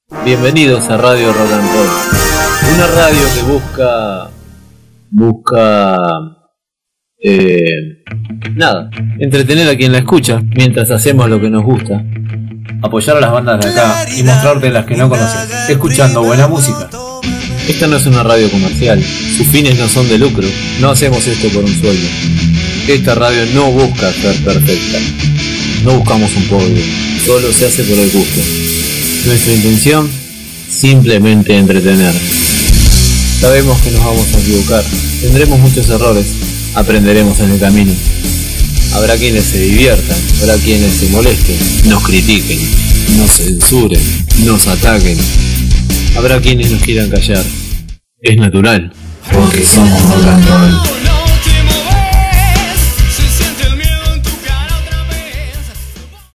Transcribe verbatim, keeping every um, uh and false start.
Bienvenidos a Radio Rock and Roll, una radio que busca, busca, eh, nada, entretener a quien la escucha mientras hacemos lo que nos gusta, apoyar a las bandas de acá y mostrarte las que no conoces, escuchando buena música. Esta no es una radio comercial, sus fines no son de lucro, no hacemos esto por un sueldo. Esta radio no busca ser perfecta, no buscamos un podio, solo se hace por el gusto. Nuestra intención, simplemente entretener. Sabemos que nos vamos a equivocar, tendremos muchos errores, aprenderemos en el camino. Habrá quienes se diviertan, habrá quienes se molesten, nos critiquen, nos censuren, nos ataquen. Habrá quienes nos quieran callar. Es natural, porque somos rock and roll.